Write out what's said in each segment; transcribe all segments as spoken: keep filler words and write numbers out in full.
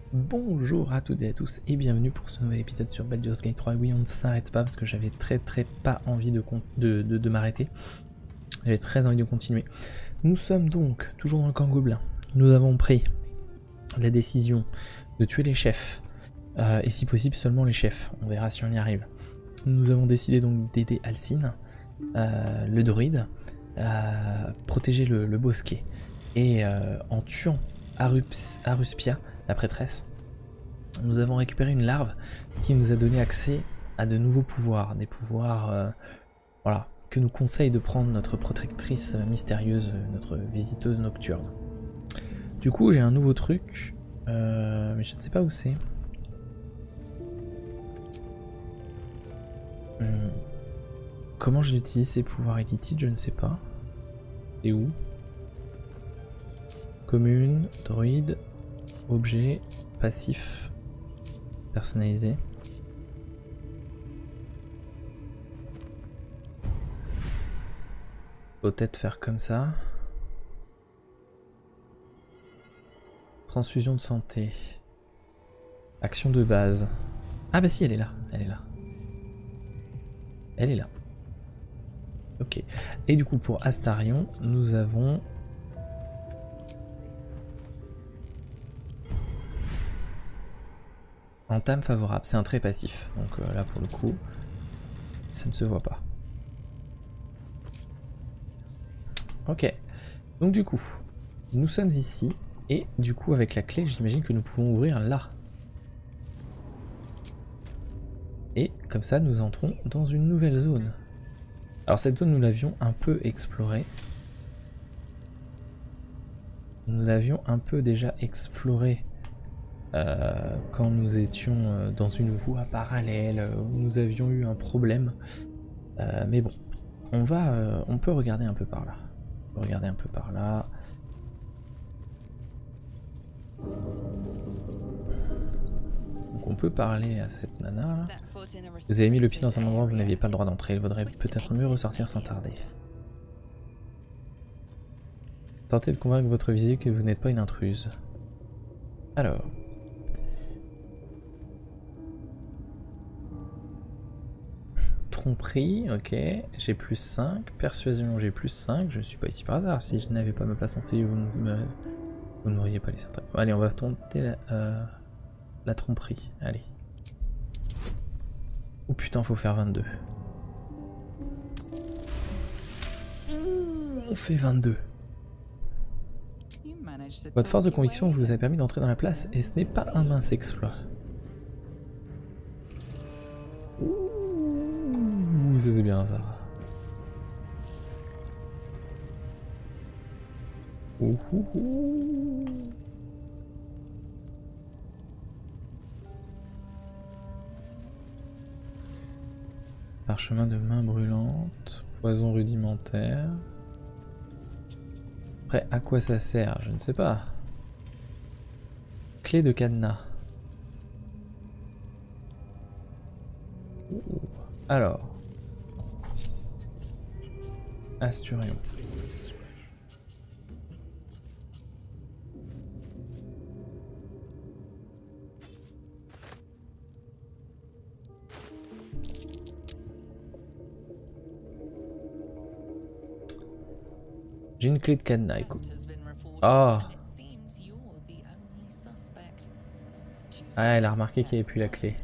Bonjour à toutes et à tous et bienvenue pour ce nouvel épisode sur Baldur's Gate trois. Oui, on ne s'arrête pas parce que j'avais très très pas envie de, de, de, de m'arrêter. J'avais très envie de continuer. Nous sommes donc toujours dans le camp gobelin. Nous avons pris la décision de tuer les chefs euh, et si possible seulement les chefs. On verra si on y arrive. Nous avons décidé donc d'aider Alcine, euh, le druide, à protéger le, le bosquet. Et euh, en tuant Arups, Aruspia, la prêtresse, nous avons récupéré une larve qui nous a donné accès à de nouveaux pouvoirs, des pouvoirs euh, voilà, que nous conseille de prendre notre protectrice mystérieuse, notre visiteuse nocturne. Du coup j'ai un nouveau truc, euh, mais je ne sais pas où c'est. Hum. Comment je l'utilise ces pouvoirs illicites, je ne sais pas. Et où? Commune, druide, objet, passif, personnalisé. Peut-être faire comme ça. Transfusion de santé. Action de base. Ah bah si, elle est là, elle est là. Elle est là. Ok. Et du coup pour Astarion, nous avons... Entame favorable, c'est un trait passif, donc euh, là pour le coup, ça ne se voit pas. Ok, donc du coup, nous sommes ici, et du coup avec la clé, j'imagine que nous pouvons ouvrir là. Et comme ça, nous entrons dans une nouvelle zone. Alors cette zone, nous l'avions un peu explorée. Nous l'avions un peu déjà explorée. Euh, quand nous étions dans une voie parallèle, où nous avions eu un problème. Euh, mais bon, on va, euh, on peut regarder un peu par là. On peut regarder un peu par là. Donc on peut parler à cette nana là. Vous avez mis le pied dans un endroit où vous n'aviez pas le droit d'entrer. Il vaudrait peut-être mieux ressortir sans tarder. Tentez de convaincre votre visite que vous n'êtes pas une intruse. Alors. Tromperie, ok, j'ai plus cinq, persuasion j'ai plus cinq, je ne suis pas ici par hasard, si je n'avais pas ma place en C I, vous ne m'auriez pas laissé. Allez, on va tenter la, euh, la tromperie, allez. Oh putain, faut faire vingt-deux. On fait vingt-deux. Votre force de conviction vous a permis d'entrer dans la place et ce n'est pas un mince exploit. Ouh, ça c'est bien ça. Ouh, ouh, ouh. Parchemin de main brûlante, poison rudimentaire. Après, à quoi ça sert? Je ne sais pas. Clé de cadenas. Ouh. Alors. Asturion. J'ai une clé de cadenas, écoute. Oh. Ah, elle a remarqué qu'il n'y avait plus la clé.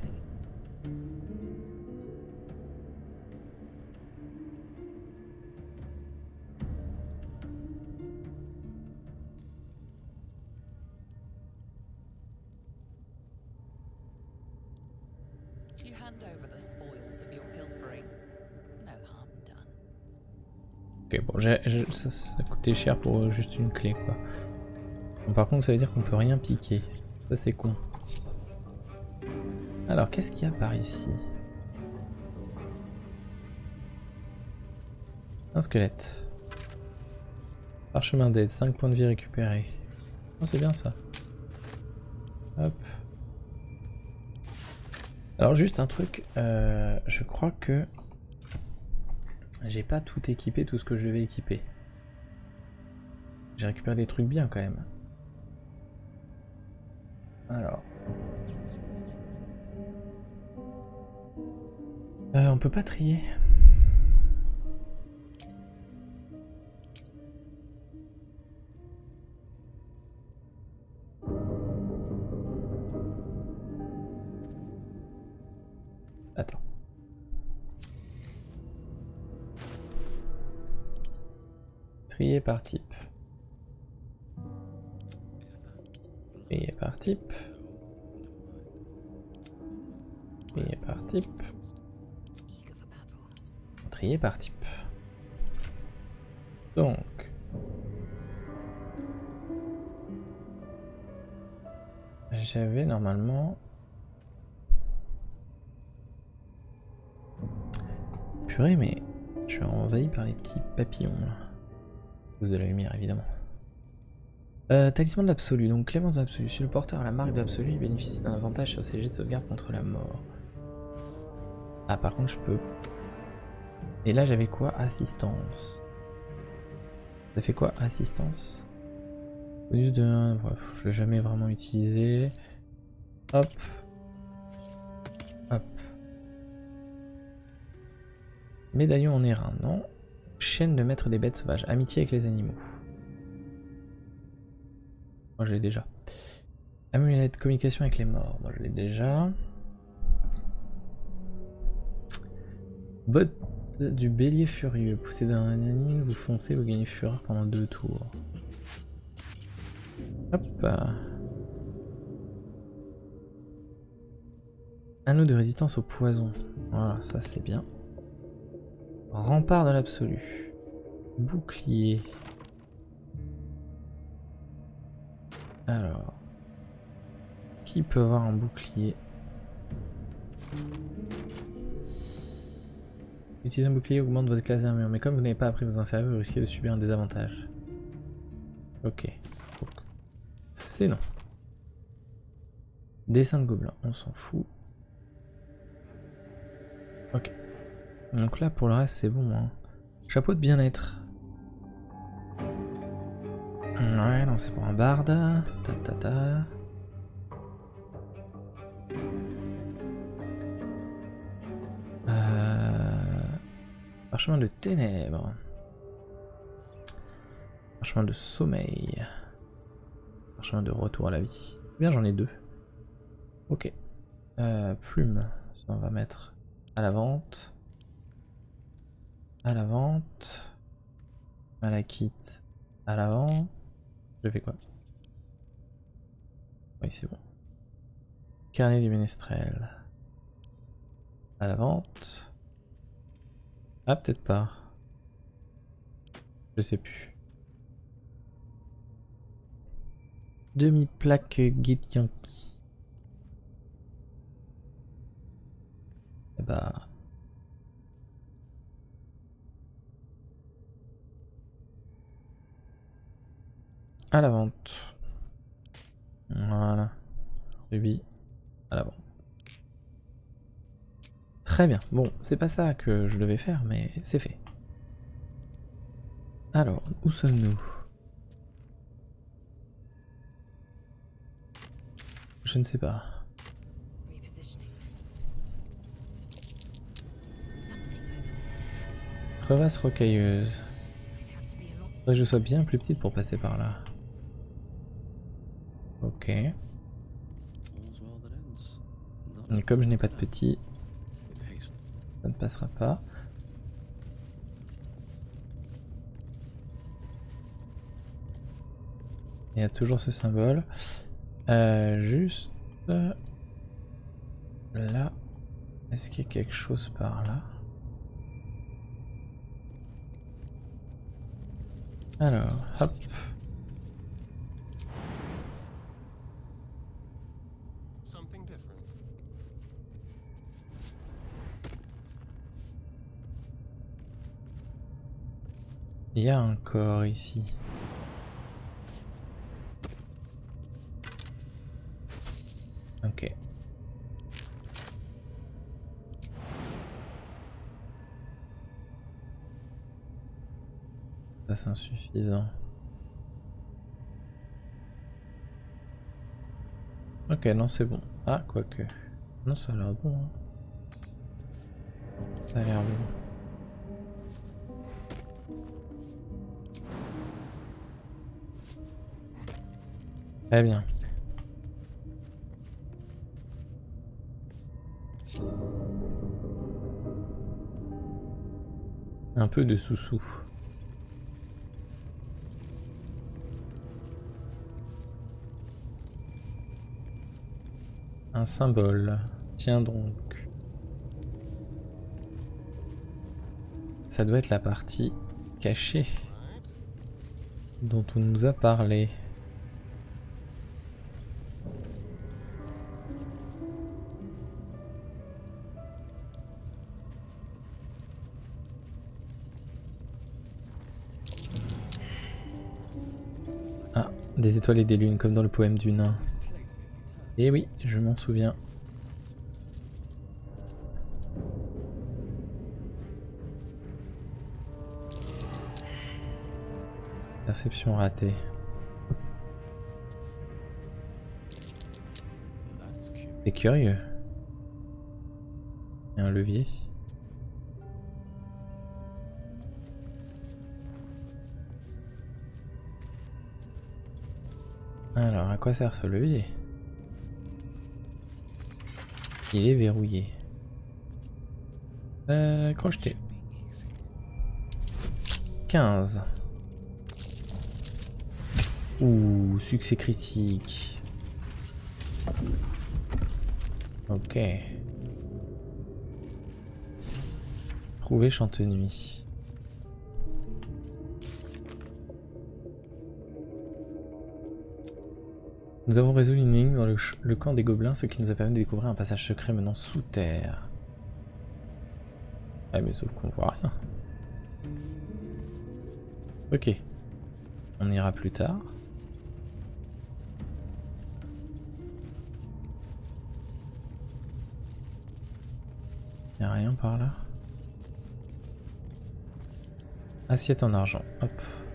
Ok, bon, j'ai, j'ai, ça, ça a coûté cher pour juste une clé, quoi. Bon, par contre, ça veut dire qu'on peut rien piquer. Ça, c'est con. Alors, qu'est-ce qu'il y a par ici? Un squelette. Parchemin d'aide, cinq points de vie récupérés. Oh, c'est bien ça. Hop. Alors, juste un truc. Euh, je crois que j'ai pas tout équipé, tout ce que je vais équiper. J'ai récupéré des trucs bien quand même. Alors. Euh, on peut pas trier. Attends. Trier par type. Trier par type. Trier par type. Trier par type. Donc. J'avais normalement... Purée, mais je suis envahi par les petits papillons là. À cause de la lumière évidemment. Euh, talisman de l'absolu, donc clémence de l'absolu. Si le porteur a la marque de l'absolu, il bénéficie d'un avantage sur ses jets de sauvegarde contre la mort. Ah par contre je peux... Et là j'avais quoi? Assistance. Ça fait quoi assistance? Bonus de un, bref, je l'ai jamais vraiment utilisé. Hop. Hop. Médaillon en airain, non. Chaîne de maître des bêtes sauvages. Amitié avec les animaux. Moi je l'ai déjà. Amulette, communication avec les morts. Moi je l'ai déjà. Botte du bélier furieux. Possédez un anime, vous foncez, vous gagnez fureur pendant deux tours. Hop. Anneau de résistance au poison. Voilà, ça c'est bien. Rempart de l'absolu. Bouclier. Alors. Qui peut avoir un bouclier? Utiliser un bouclier augmente votre classe d'armure, mais comme vous n'avez pas appris à vous en servir, vous risquez de subir un désavantage. Ok. C'est non. Dessin de gobelin, on s'en fout. Ok. Donc là pour le reste c'est bon. Hein. Chapeau de bien-être. Ouais, non c'est pour un barde. Ta ta ta. Euh... Parchemin de ténèbres. Parchemin de sommeil. Parchemin de retour à la vie. Bien j'en ai deux. Ok. Euh, plume. Ça on va mettre à la vente. À la vente. Malachite. À l'avant. Je fais quoi? Oui c'est bon. Carnet du ménestrel. À la vente. Ah peut-être pas. Je sais plus. Demi-plaque Githyanki. Et bah. À la vente. Voilà. Rubis. À la vente. Très bien. Bon, c'est pas ça que je devais faire, mais c'est fait. Alors, où sommes-nous? Je ne sais pas. Crevasse rocailleuse. Faudrait que je sois bien plus petite pour passer par là. Ok. Et comme je n'ai pas de petit, ça ne passera pas. Il y a toujours ce symbole. Euh, juste là. Est-ce qu'il y a quelque chose par là? Alors, hop. Il y a un corps ici. Ok. Ça c'est insuffisant. Ok, non c'est bon. Ah, quoique. Non, ça a l'air bon. Hein. Ça a l'air bon. Très bien. Un peu de sous-sous. Un symbole. Tiens donc. Ça doit être la partie cachée dont on nous a parlé. Ah, des étoiles et des lunes comme dans le poème du nain. Eh oui, je m'en souviens. Perception ratée. C'est curieux. Il y a un levier. Alors, à quoi sert ce levier? Il est verrouillé. Euh, crocheté. quinze. Ouh, succès critique. Ok. Trouver Chantenuit. Nous avons résolu une énigme dans le, le camp des gobelins, ce qui nous a permis de découvrir un passage secret menant sous terre. Ah mais sauf qu'on voit rien. Ok. On ira plus tard. Y a rien par là. Assiette en argent. Hop.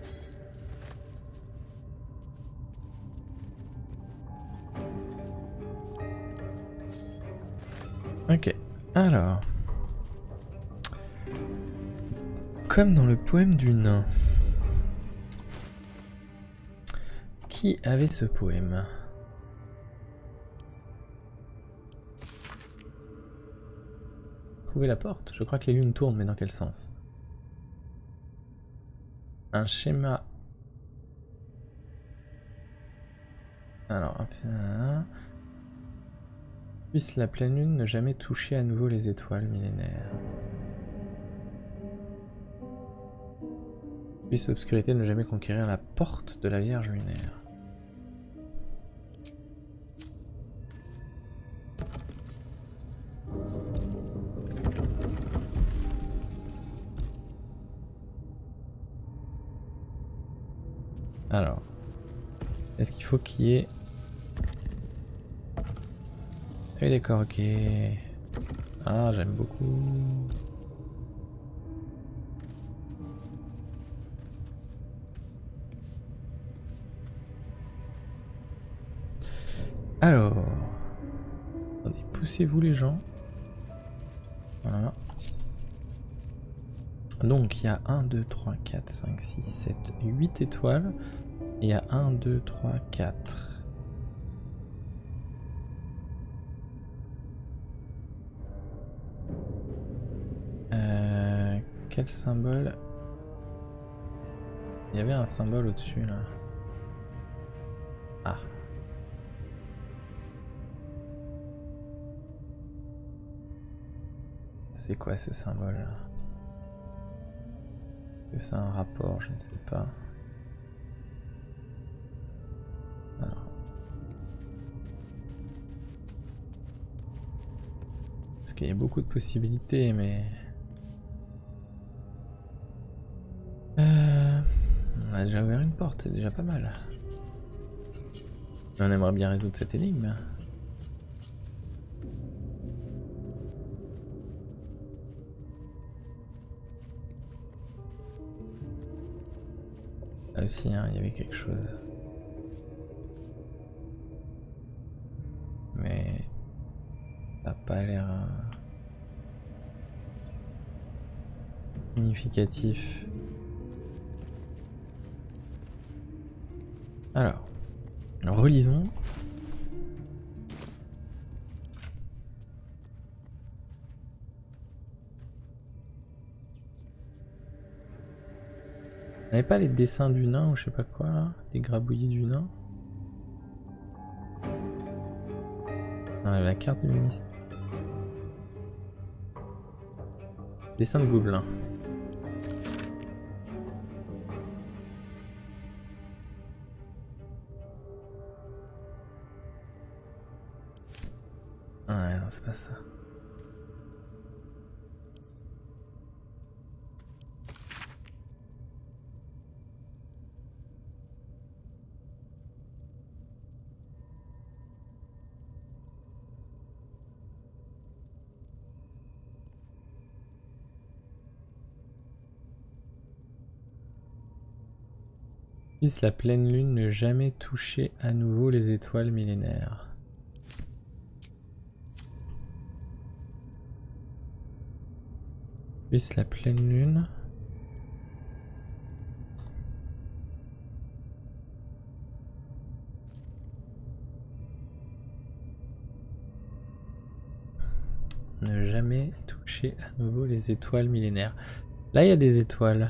Ok. Alors. Comme dans le poème du nain. Qui avait ce poème? Trouver la porte? Je crois que les lunes tournent, mais dans quel sens? Un schéma. Alors, puisse la pleine lune ne jamais toucher à nouveau les étoiles millénaires. Puisse l'obscurité ne jamais conquérir la porte de la Vierge lunaire. Alors, est-ce qu'il faut qu'il y ait... Oui d'accord, ok. Ah, j'aime beaucoup. Alors... Attendez, poussez-vous les gens. Voilà. Donc il y a un, deux, trois, quatre, cinq, six, sept, huit étoiles. Et il y a un, deux, trois, quatre. Euh, quel symbole? Il y avait un symbole au-dessus là. Ah. C'est quoi ce symbole là? Est-ce que c'est un rapport? Je ne sais pas. Alors. Parce qu'il y a beaucoup de possibilités, mais... Euh... On a déjà ouvert une porte, c'est déjà pas mal. Mais on aimerait bien résoudre cette énigme. Là aussi, hein, il y avait quelque chose. Ça n'a pas l'air euh, significatif. Alors, relisons. On n'avait pas les dessins du nain ou je sais pas quoi là, les grabouillis du nain. On a la carte du ministère. Dessin de gobelin. Ah ouais, non, c'est pas ça. Puisse la pleine lune ne jamais toucher à nouveau les étoiles millénaires. Puisse la pleine lune ne jamais toucher à nouveau les étoiles millénaires. Là il y a des étoiles.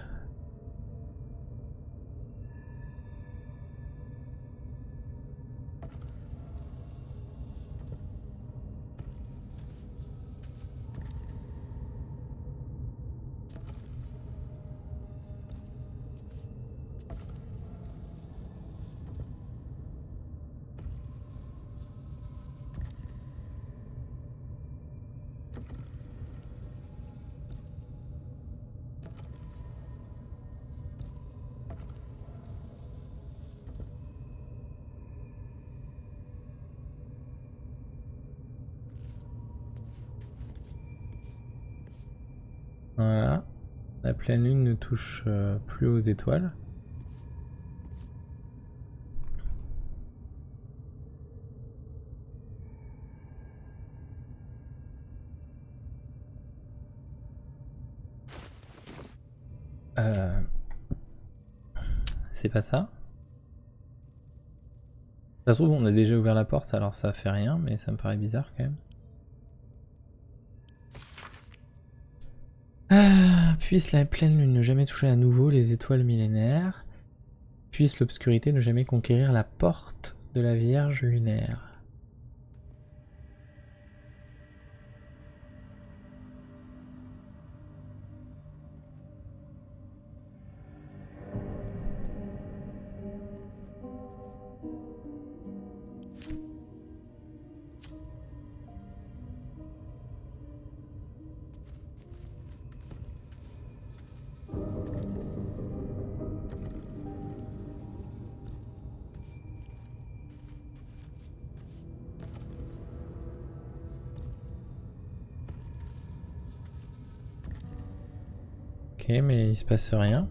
Voilà, la pleine lune ne touche euh, plus aux étoiles. Euh... C'est pas ça. Ça se trouve on a déjà ouvert la porte alors ça fait rien mais ça me paraît bizarre quand même. Ah, puisse la pleine lune ne jamais toucher à nouveau les étoiles millénaires. Puisse l'obscurité ne jamais conquérir la porte de la Vierge lunaire. Ok, mais il se passe rien.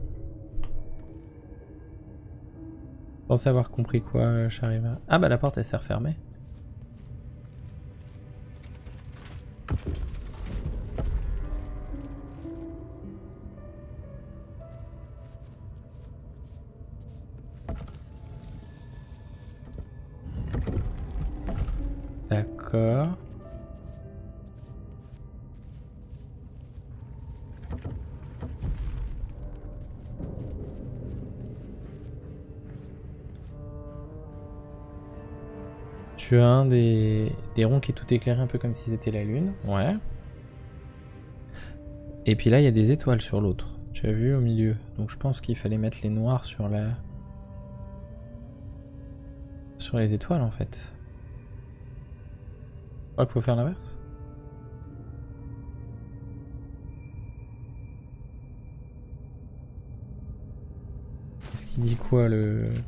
Je pensais avoir compris quoi, j'arrive à... Ah bah la porte elle s'est refermée. D'accord. Tu as un des, des ronds qui est tout éclairé un peu comme si c'était la lune. Ouais. Et puis là il y a des étoiles sur l'autre. Tu as vu au milieu. Donc je pense qu'il fallait mettre les noirs sur la... sur les étoiles en fait. Je crois qu'il faut faire l'inverse. Est-ce qu'il dit quoi le truc ?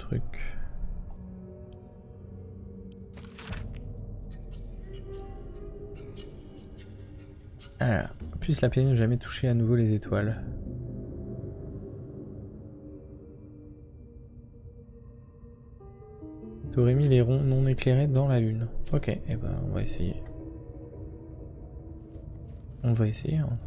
Alors, puisse la planète ne jamais toucher à nouveau les étoiles. T'aurais mis les ronds non éclairés dans la lune. Ok, et eh ben on va essayer. On va essayer. Hein.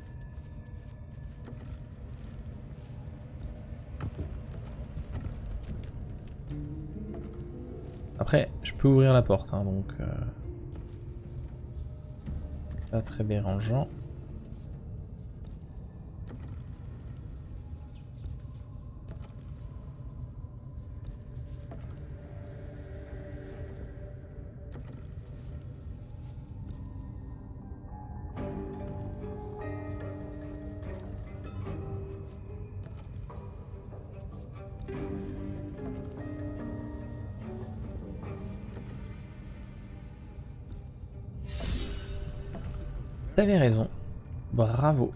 Après, je peux ouvrir la porte, hein, donc euh, pas très dérangeant. T'avais raison. Bravo.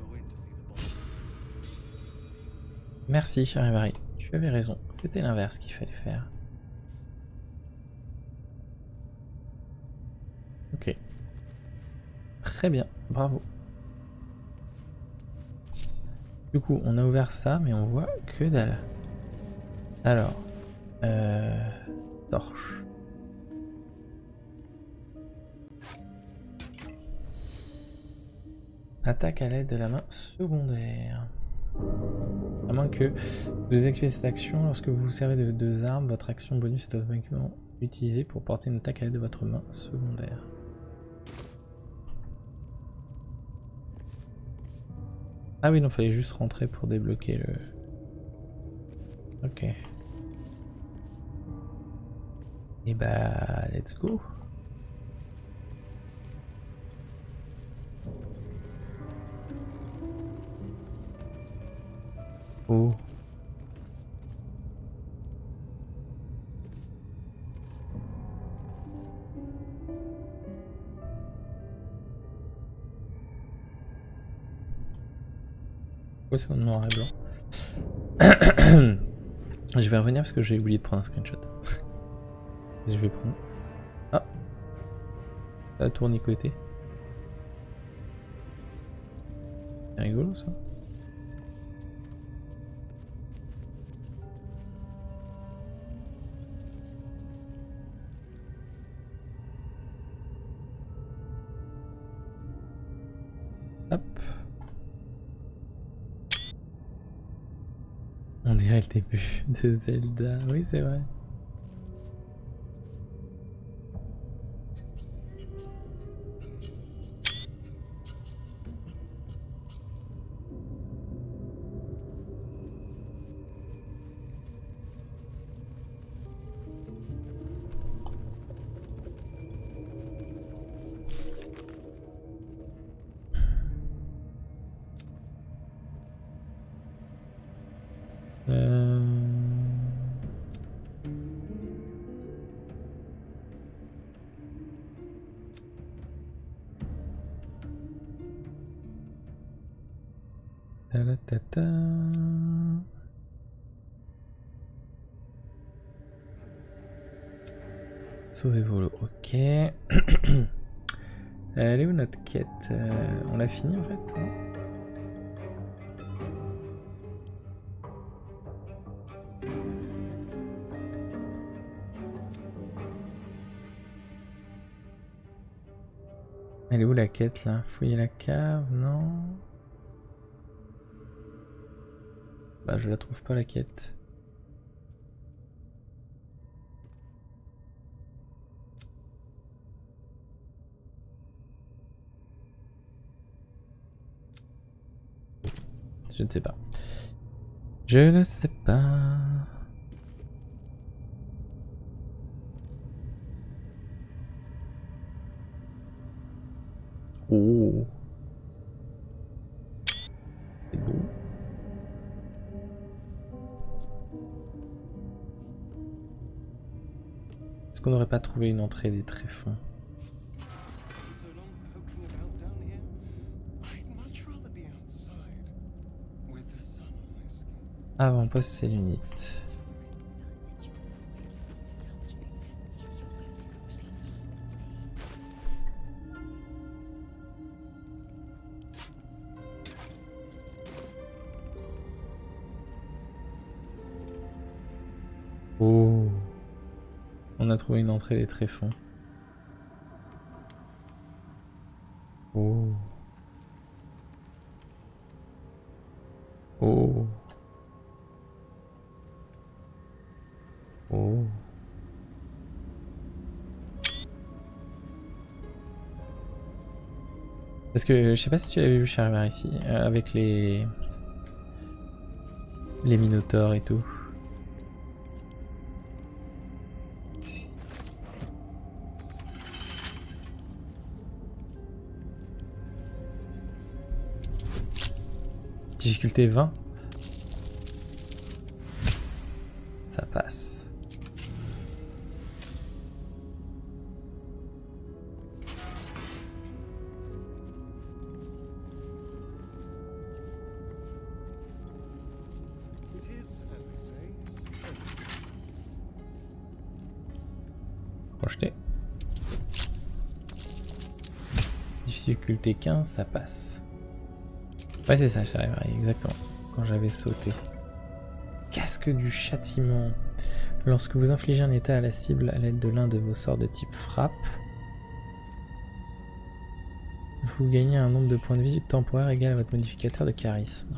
Merci, cher Evary. Tu avais raison. C'était l'inverse qu'il fallait faire. Ok. Très bien. Bravo. Du coup, on a ouvert ça, mais on voit que dalle. Alors. Euh... Torche. Attaque à l'aide de la main secondaire. À moins que vous désactivez cette action lorsque vous vous servez de deux armes, votre action bonus est automatiquement utilisée pour porter une attaque à l'aide de votre main secondaire. Ah oui, non, fallait juste rentrer pour débloquer le... Ok. Et bah, let's go. Oh. Pourquoi c'est en noir et blanc? Je vais revenir parce que j'ai oublié de prendre un screenshot. Je vais prendre... Ah, ça a tournicoté. C'est rigolo ça. Hop. On dirait le début de Zelda. Oui, c'est vrai. Euh... Ta-la-ta-ta. Sauver volo, ok. Elle est où notre quête? euh, On l'a fini en fait, non? Elle est où la quête là? Fouiller la cave, non? Bah je la trouve pas la quête. Je ne sais pas. Je ne sais pas. Oh. C'est beau. Est-ce qu'on n'aurait pas trouvé une entrée des tréfonds? Avant-poste c'est l'unité. Oh. On a trouvé une entrée des tréfonds. Oh. Oh. Oh. Parce que je sais pas si tu l'avais vu, je suis arrivé vers ici, euh, avec les... les minotaures et tout. Difficulté vingt. Ça passe. Projeté. Difficulté quinze, ça passe. Ouais, c'est ça, j'arrive exactement quand j'avais sauté. Casque du châtiment. Lorsque vous infligez un état à la cible à l'aide de l'un de vos sorts de type frappe, vous gagnez un nombre de points de vie temporaire égal à votre modificateur de charisme.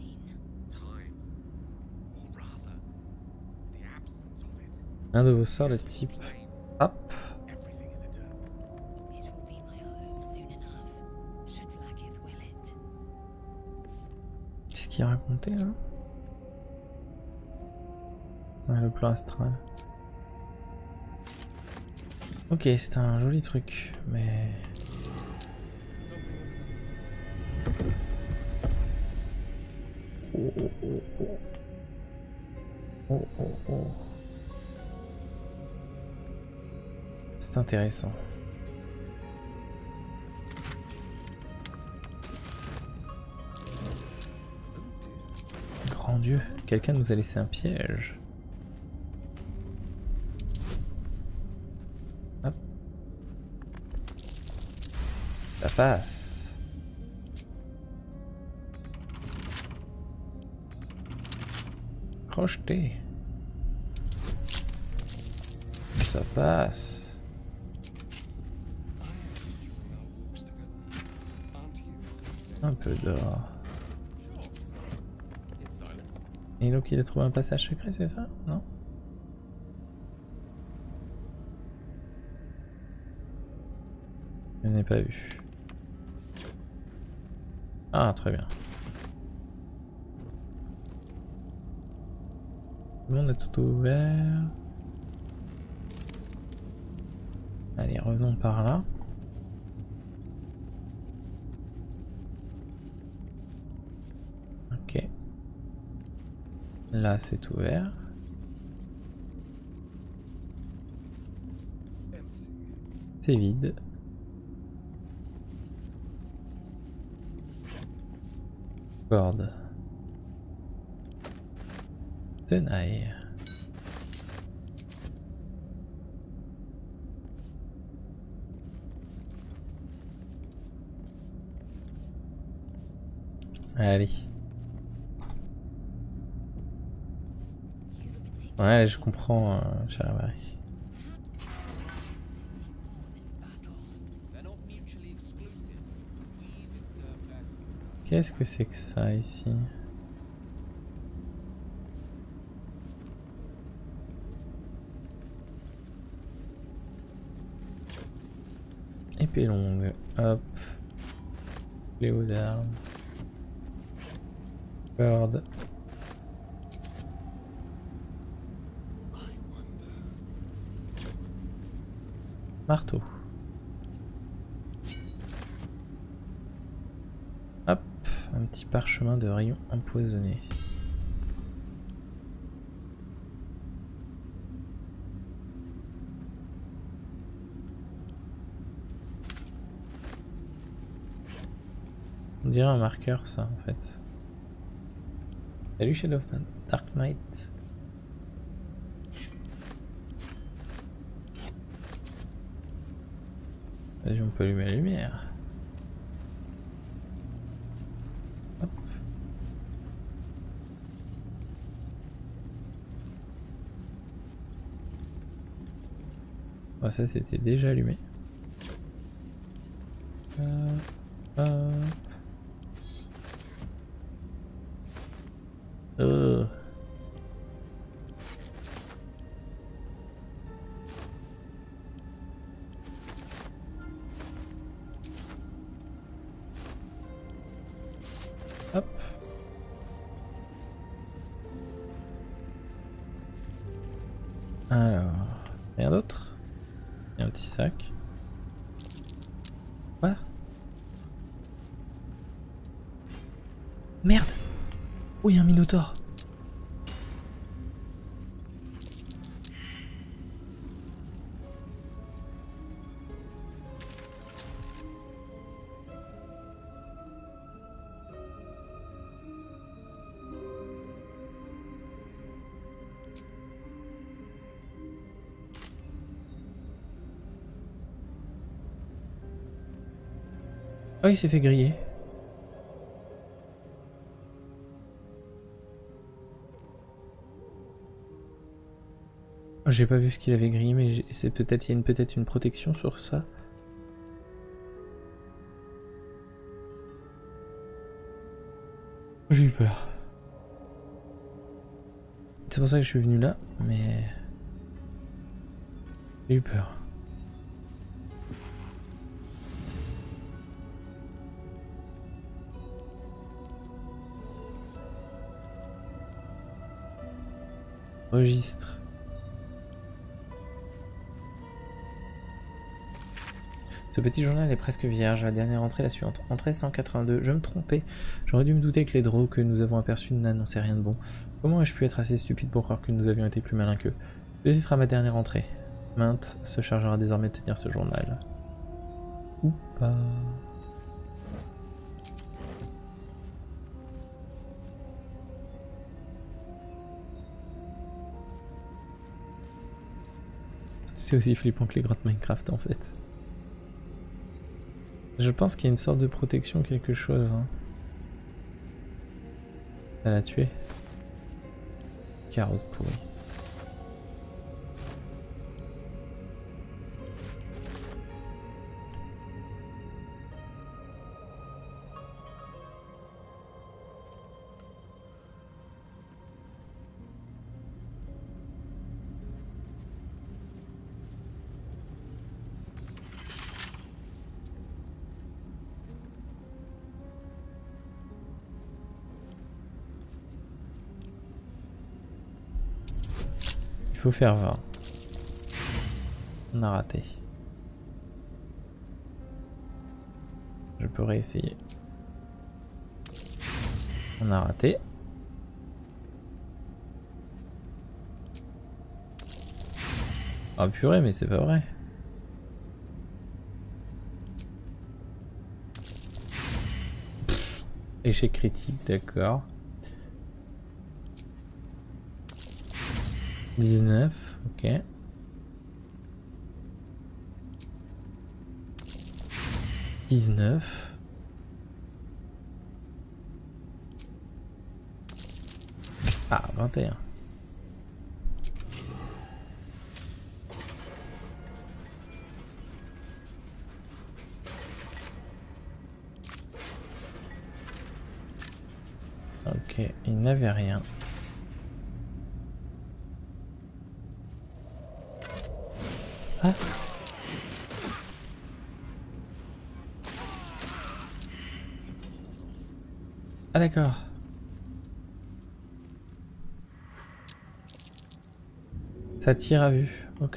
L'un de vos sorts de type frappe. Qu'est-ce qu'il racontait là? Ouais, le plan astral. Ok, c'est un joli truc, mais... Oh, oh, oh, oh. Oh, oh, oh. C'est intéressant. Grand Dieu, quelqu'un nous a laissé un piège. Hop. Ça passe. Crocheté. Ça passe. Un peu d'or. Et donc il a trouvé un passage secret, c'est ça? Non? Je n'ai pas vu. Ah, très bien. On a tout ouvert. Allez, revenons par là. Ok. Là, c'est ouvert. C'est vide. Corde. Tenaille. Allez. Ouais, je comprends, euh, cher Marie. Qu'est-ce que c'est que ça ici? Épée longue, hop. Fléau d'armes. Corde. Marteau. Hop, un petit parchemin de rayons empoisonnés. On dirait un marqueur ça en fait. Salut Shadow of the Dark Knight. Vas-y, on peut allumer la lumière. Hop. Oh, ça c'était déjà allumé. Euh, euh. Hop. Alors, rien d'autre? Il y a un petit sac. Quoi? Merde! Oh, il y a un minotaure! Oh, il s'est fait griller. J'ai pas vu ce qu'il avait grillé, mais c'est peut-être il y a peut-être une protection sur ça. J'ai eu peur. C'est pour ça que je suis venu là, mais j'ai eu peur. Registre. Ce petit journal est presque vierge. La dernière entrée, la suivante. Entrée cent quatre-vingt-deux. Je me trompais. J'aurais dû me douter que les draws que nous avons aperçus n'annonçaient rien de bon. Comment ai-je pu être assez stupide pour croire que nous avions été plus malins qu'eux? Ceci sera ma dernière entrée. Mainte se chargera désormais de tenir ce journal. Ou pas. C'est aussi flippant que les grottes Minecraft en fait. Je pense qu'il y a une sorte de protection, quelque chose. Hein. Ça l'a tué. Carotte pourrie. Il faut faire vingt. On a raté. Je peux réessayer. On a raté. Ah purée, mais c'est pas vrai. Pff, échec critique, d'accord. dix-neuf, ok. dix-neuf. Ah, vingt et un. Ok, il n'avait rien. Ah. Ah d'accord. Ça tire à vue, ok.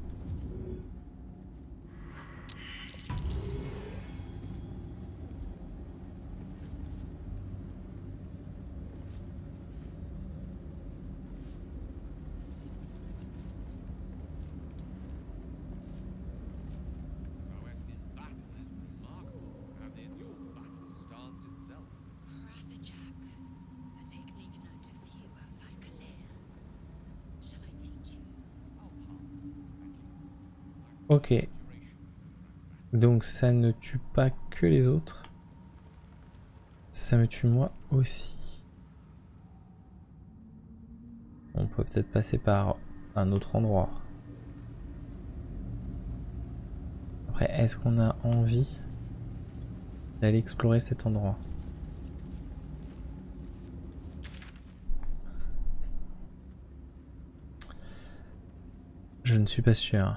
Ok. Donc ça ne tue pas que les autres. Ça me tue moi aussi. On peut peut-être passer par un autre endroit. Après, est-ce qu'on a envie d'aller explorer cet endroit? Je ne suis pas sûr.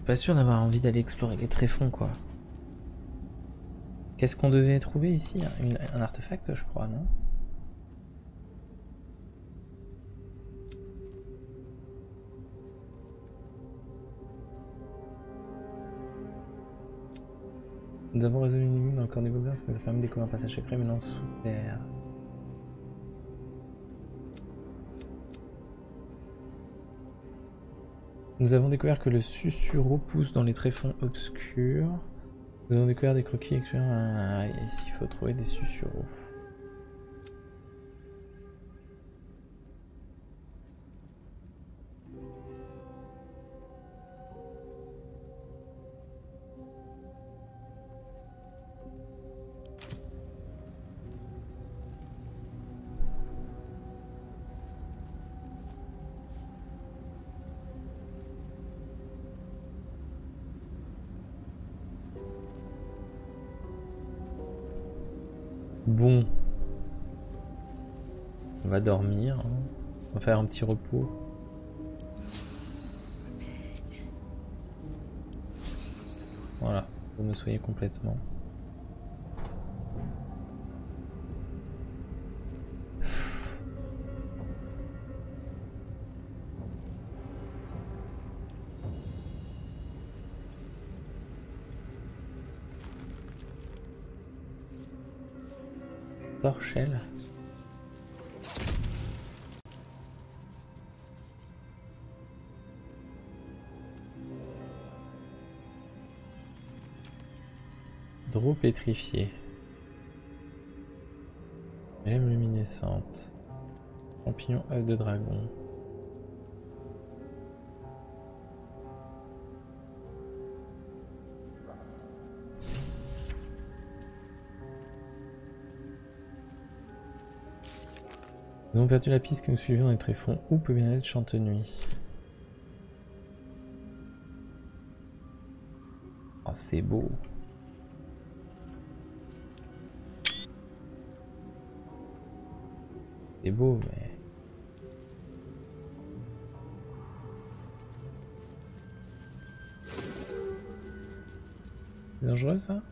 suis pas sûr d'avoir envie d'aller explorer les tréfonds quoi. Qu'est-ce qu'on devait trouver ici? Une, un artefact je crois, non? Nous avons résolu une énigme dans le corps des gobelins, ce qui nous a permis de découvrir un passage secret maintenant sous terre. Nous avons découvert que le susurrau pousse dans les tréfonds obscurs. Nous avons découvert des croquis extérieurs. Ah, ici il faut trouver des susurraux. Bon, on va dormir, hein. On va faire un petit repos. Voilà, vous me soyez complètement. Torchel. Drôle pétrifié. Lème luminescente. Champignon œuf de dragon. Nous avons perdu la piste que nous suivions dans les tréfonds. Où peut bien être Chante-Nuit? Oh, c'est beau. C'est beau, mais... C'est dangereux, ça?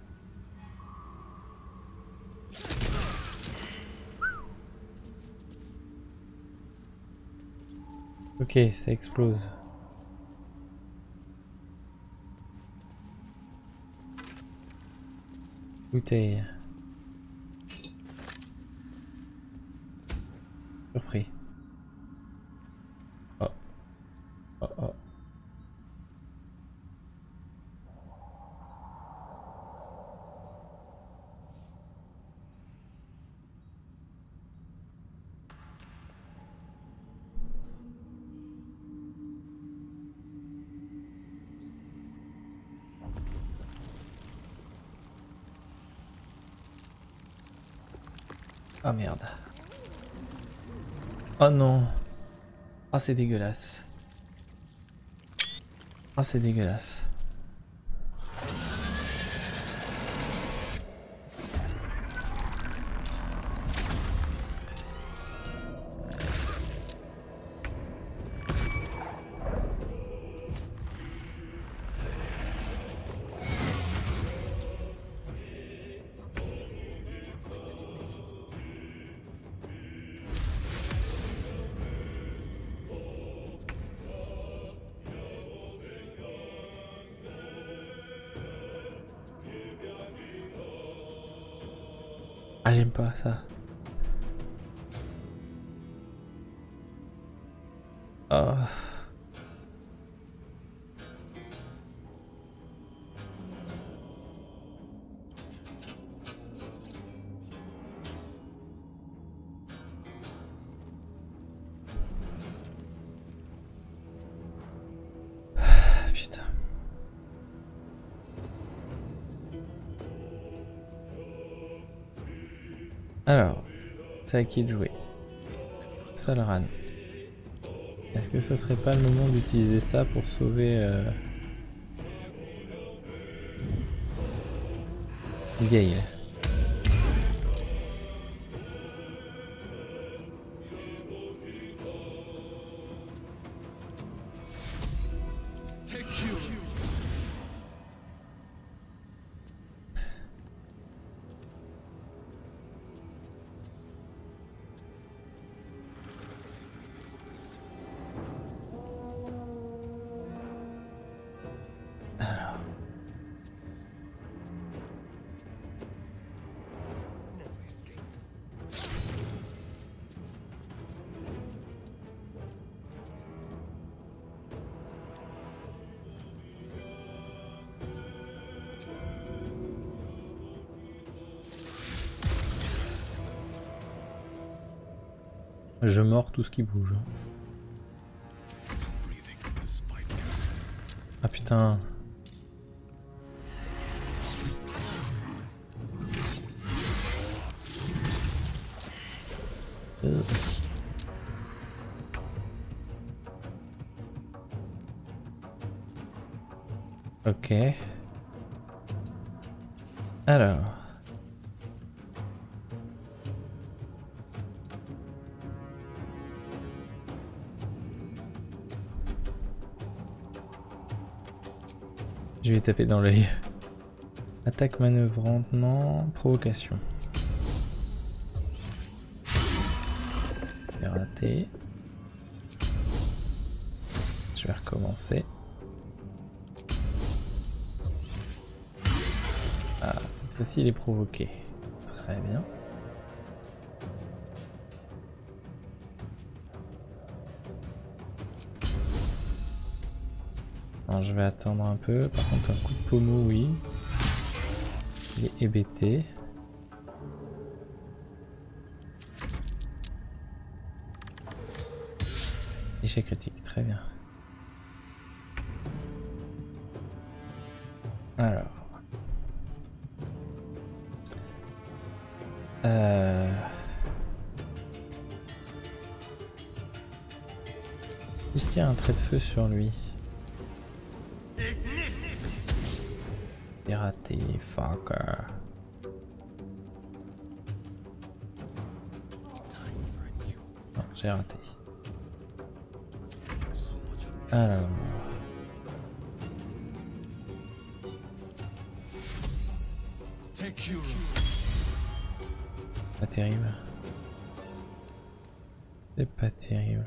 Ok, ça explose. Bouteille. Surpris. Oh. Oh oh. Ah merde. Oh non. Ah c'est dégueulasse. Ah c'est dégueulasse. Ah j'aime pas ça. Oh. Putain. Alors, c'est à qui de jouer? Solran. Est-ce que ce serait pas le moment d'utiliser ça pour sauver euh... Gale? Je mords tout ce qui bouge. Ah putain. Euh. Ok. Alors. Je vais taper dans l'œil. Attaque manœuvrante, non. Provocation. J'ai raté. Je vais recommencer. Ah, cette fois-ci il est provoqué. Très bien. Alors, je vais attendre un peu. Par contre, un coup de pommeau, oui. Il est hébété. Échec critique, très bien. Alors. Euh... Si je tire un trait de feu sur lui. J'ai raté, fucker. Non, j'ai raté. Alors. Pas terrible. C'est pas terrible.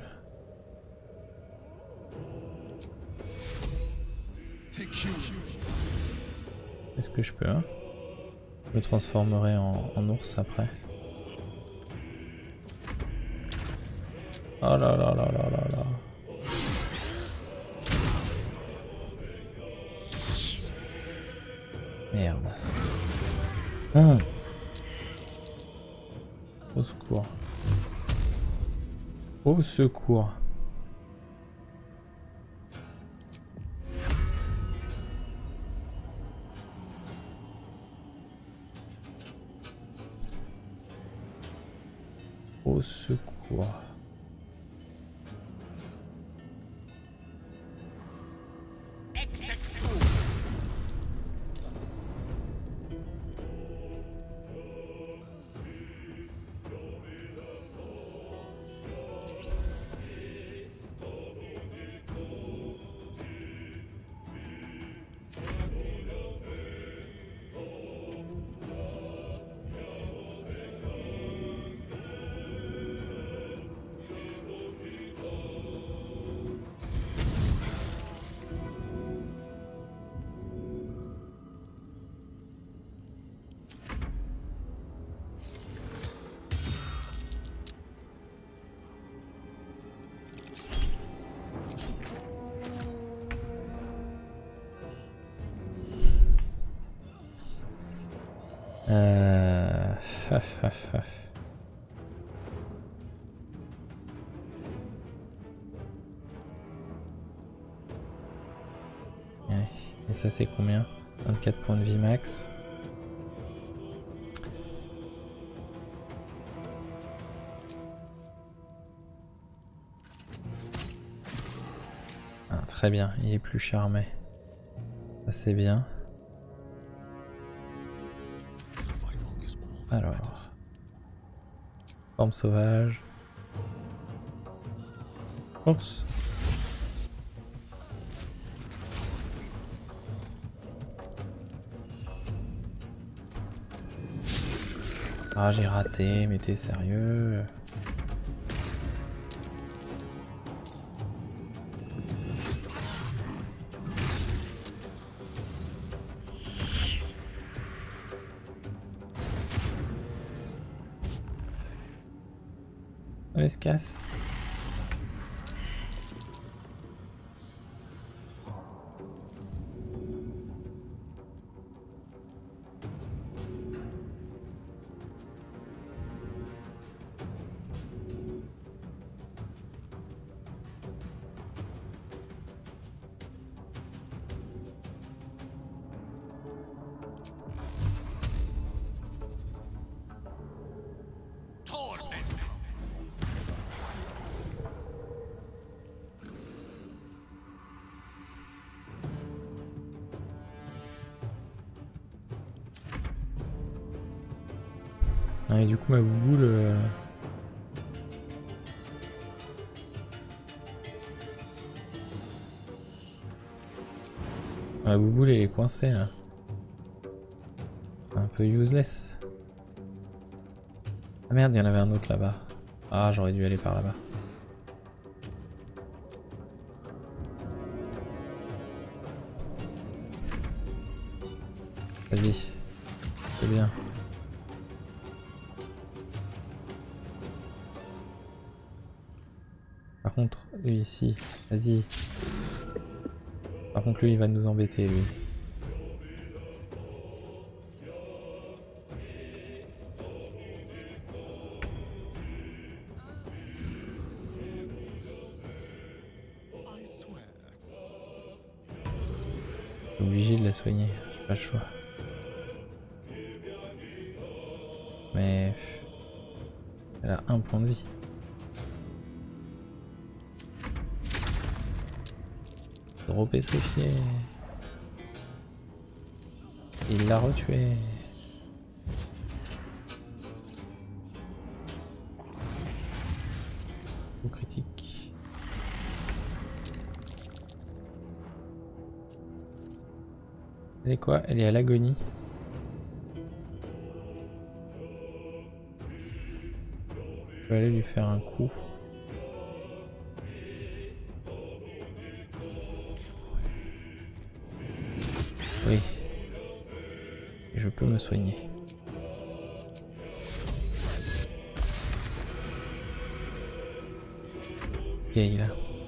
Est-ce que je peux hein? Je me transformerai en, en ours après. Oh là là là là là là. Merde. Ah. Au secours. Au secours. Au secours. Euh... Faf, faf, faf. Ouais. Et ça c'est combien? vingt-quatre points de vie max. Ah, très bien, il est plus charmé. Ça c'est bien. Alors, forme sauvage, force. Ah j'ai raté, mais t'es sérieux? Allez, se casse. Ah, et du coup ma bouboule... Euh... Ma bouboule elle est coincée là. Un peu useless. Ah merde, il y en avait un autre là-bas. Ah, j'aurais dû aller par là-bas. Vas-y. C'est bien. Par contre, lui ici, vas-y. Par contre, lui, il va nous embêter, lui. Obligé de la soigner, pas le choix. Mais elle a un point de vie. Trop pétrifié. Il l'a retué. Coup critique. Elle est quoi? Elle est à l'agonie. Je vais aller lui faire un coup. Oui. Et je peux me soigner. Gale.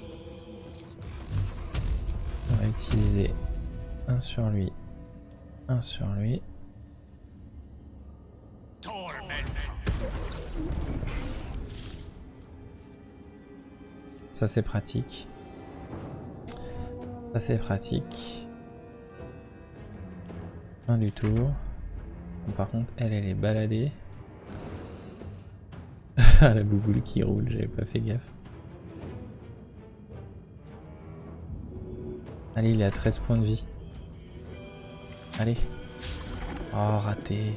On va utiliser un sur lui. Un sur lui. Ça c'est pratique. Ça c'est pratique. Fin du tour. Par contre, elle, elle est baladée. La bouboule qui roule, j'avais pas fait gaffe. Allez, il est à treize points de vie. Allez. Oh, raté.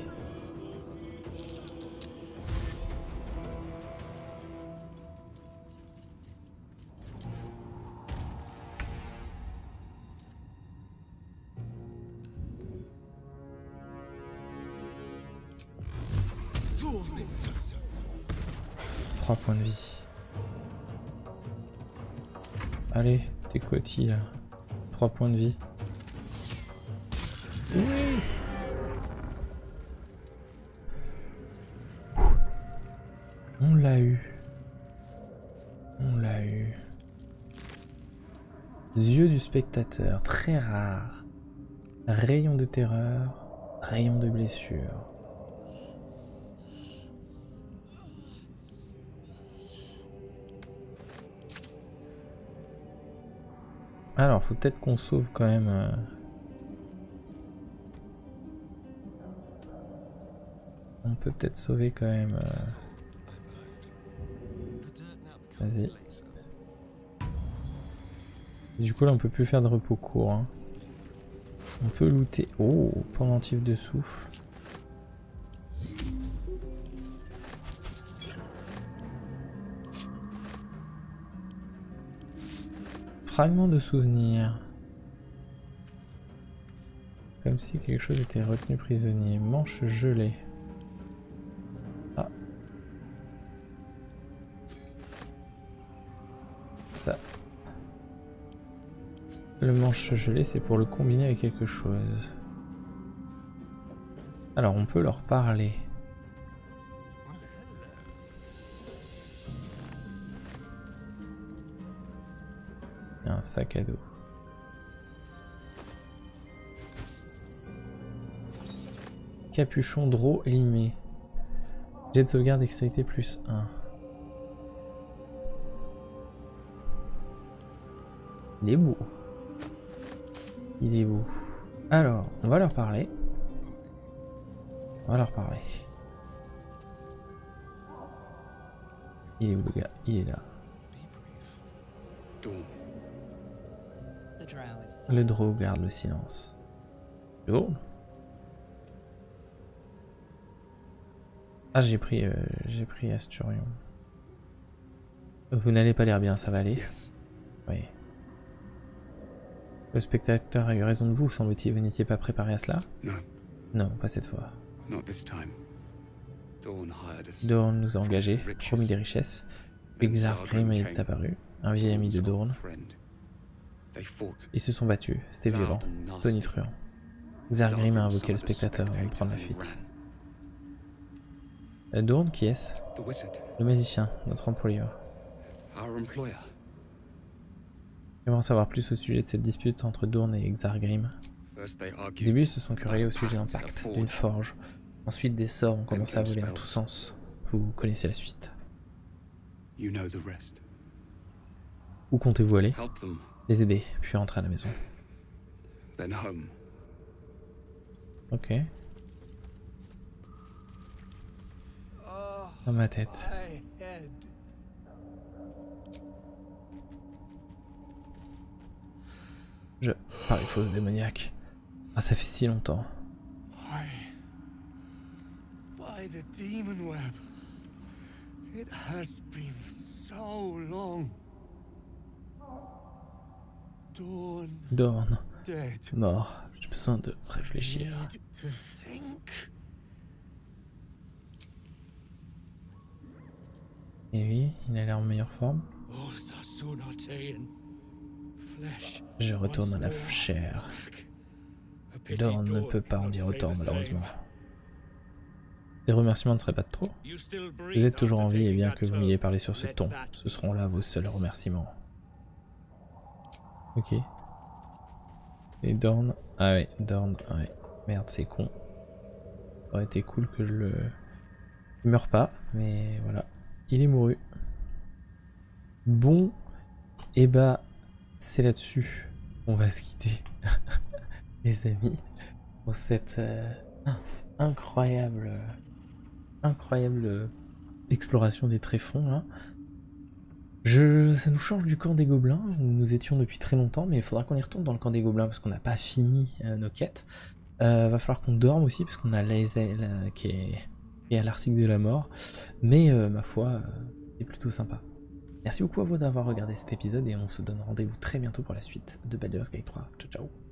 trois points de vie. Allez, t'es cotis là. trois points de vie. Oui. On l'a eu. On l'a eu. Yeux du spectateur, très rare. Rayon de terreur, rayon de blessure. Alors, faut peut-être qu'on sauve quand même. Euh... On peut peut-être sauver quand même. Euh... Vas-y. Du coup, là, on peut plus faire de repos court. Hein. On peut looter. Oh, pendentif de souffle. Fragment de souvenir. Comme si quelque chose était retenu prisonnier. Manche gelée. Ah. Ça. Le manche gelé, c'est pour le combiner avec quelque chose. Alors, on peut leur parler. Il y a un sac à dos. Capuchon draw limé. Jet de sauvegarde dextérité plus un. Il est beau. Il est beau. Alors, on va leur parler. On va leur parler. Il est où le gars? Il est là. Le draw garde le silence. Oh. Ah, j'ai pris, euh, j'ai pris Asturion. Vous n'allez pas l'air bien, ça va aller. Oui. Le spectateur a eu raison de vous, semble-t-il. Vous n'étiez pas préparé à cela? Non, pas cette fois. Dorn nous a engagés, promis des richesses. Exargrim est apparu, un vieil ami de Dorn. Ils se sont battus, c'était violent, tonitruant. Exargrim a invoqué le spectateur avant de prendre la fuite. Euh, Dorn, qui est-ce? Le magicien, notre employeur. J'aimerais en savoir plus au sujet de cette dispute entre Dorn et Exargrim. Au début, ils se sont querellés au sujet d'un pacte, d'une forge. Ensuite, des sorts ont commencé à voler en tous sens. Vous connaissez la suite. Où comptez-vous aller? Les aider, puis rentrer à la maison. Ok. Dans ma tête. Je... Par les fausses démoniaques. Ah, ça fait si longtemps. By the demon web. It has been so long. Dorn. Dorn. Mort. J'ai besoin de réfléchir. Et oui, il a l'air en meilleure forme. Je retourne à la chair. Dorn ne peut pas en dire autant, malheureusement. Des remerciements ne seraient pas de trop. Vous êtes toujours en vie et bien que vous m'ayez parlé sur ce ton, ce seront là vos seuls remerciements. Ok. Et Dorn... Ah ouais, Dorn... Ouais. Merde, c'est con. Ça aurait été cool que je le... Il meurt pas, mais voilà. Il est mouru. Bon. Et bah, c'est là-dessus. On va se quitter. Les amis. Pour cette euh, incroyable... incroyable exploration des tréfonds là. Je, ça nous change du camp des gobelins où nous étions depuis très longtemps, mais il faudra qu'on y retourne dans le camp des gobelins parce qu'on n'a pas fini euh, nos quêtes. Euh, va falloir qu'on dorme aussi parce qu'on a l'Aezel qui est, qui est à l'article de la mort, mais euh, ma foi, euh, c'est plutôt sympa. Merci beaucoup à vous d'avoir regardé cet épisode et on se donne rendez-vous très bientôt pour la suite de Baldur's Gate trois. Ciao ciao.